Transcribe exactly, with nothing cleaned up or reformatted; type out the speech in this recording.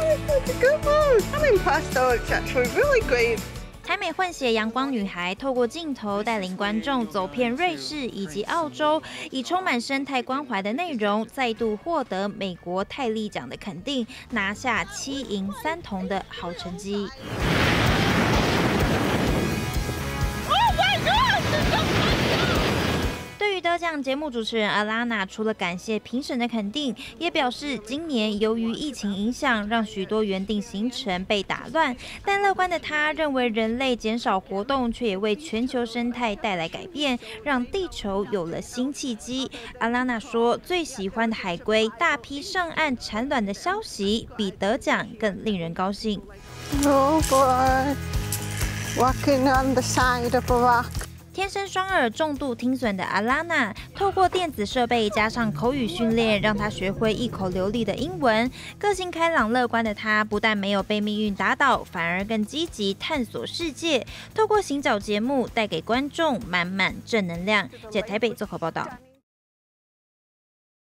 It's a good move. I'm impressed though. It's actually really great. 台美混血阳光女孩透过镜头带领观众走遍瑞士以及澳洲，以充满生态关怀的内容，再度获得美国泰利奖的肯定，拿下七银三铜的好成绩。对于得奖节目主持人阿拉娜，除了感谢评审的肯定，也表示今年由于疫情影响，让许多原定行程被打乱。但乐观的她认为，人类减少活动，却也为全球生态带来改变，让地球有了新契机。阿拉娜说，最喜欢的海龟大批上岸产卵的消息，比得奖更令人高兴。 Oh boy, walking on the side of a rock. 天生双耳、重度听损的阿拉娜，透过电子设备加上口语训练，让她学会一口流利的英文。个性开朗乐观的她，不但没有被命运打倒，反而更积极探索世界。透过行脚节目，带给观众满满正能量。在台北综合报道。